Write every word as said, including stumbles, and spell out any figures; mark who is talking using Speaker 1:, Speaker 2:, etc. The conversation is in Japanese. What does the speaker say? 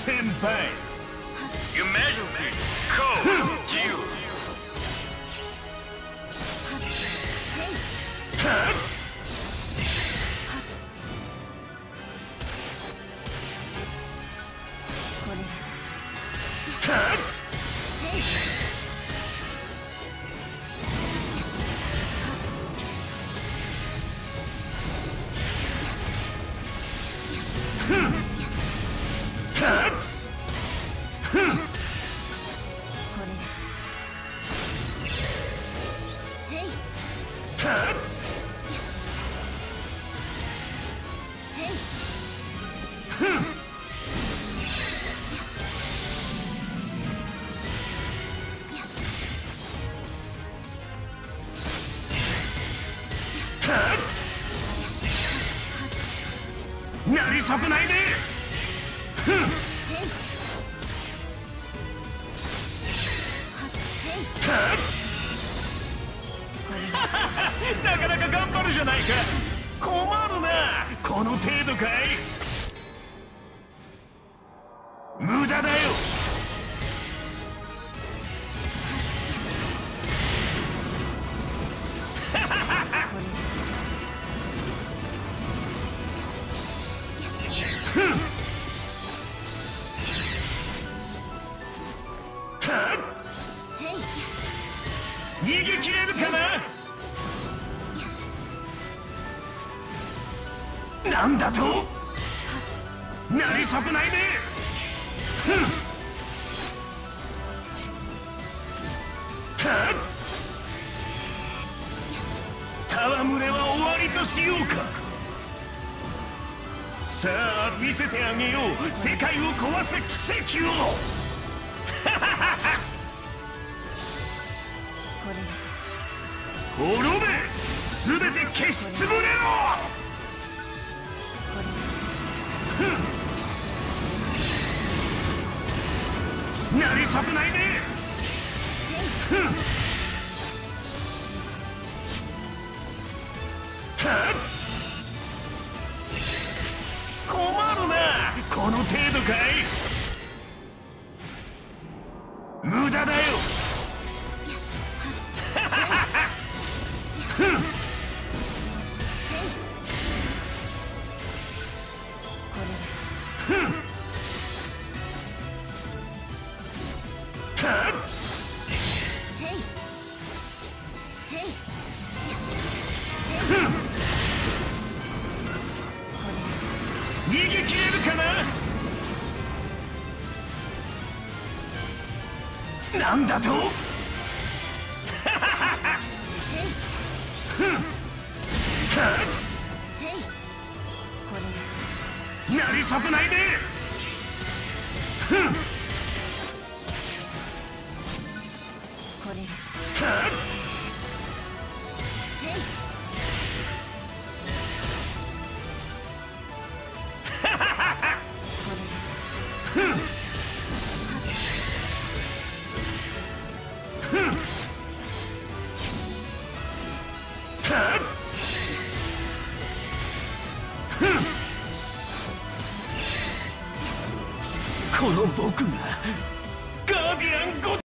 Speaker 1: 先輩。
Speaker 2: Emergency code Q。
Speaker 1: なり損ないで。なかなか頑張るじゃないか。困るな。この程度かい。無駄だよ。逃げ切れるかな。なんだと。なり損ないで。戯れは終わりとしようか。さあ見せてあげよう、世界を壊す奇跡を。滅べ、すべて消しつぶれろ。なり損ないで。困るな。この程度かい。無駄だよ。逃げ切れるかな。なんだと。なり損ないで。この僕が